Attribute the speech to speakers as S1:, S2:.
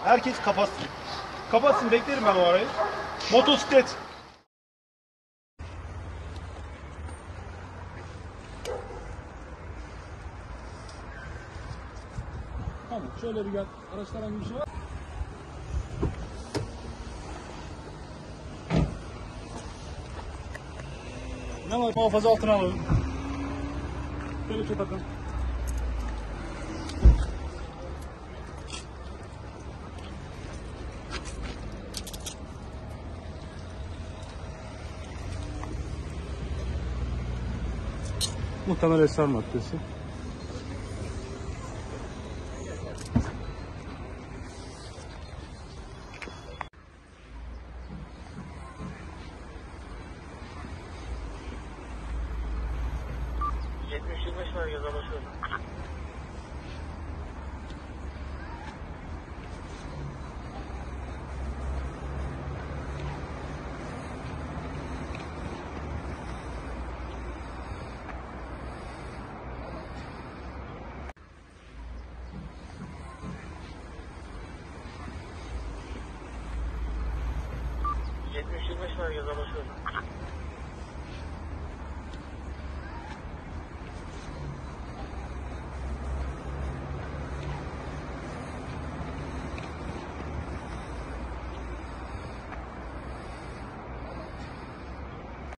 S1: Herkes kapatsın. Kapatsın, beklerim ben o arayı. Motosiklet.
S2: Tamam, şöyle bir gel. Araçta herhangi bir şey var. Ne var? Muhafaza altına alalım. Kelepçe takın. Muhtemel esrar maddesi.
S3: Merkez anlaşıldı. Merkez anlaşıldı.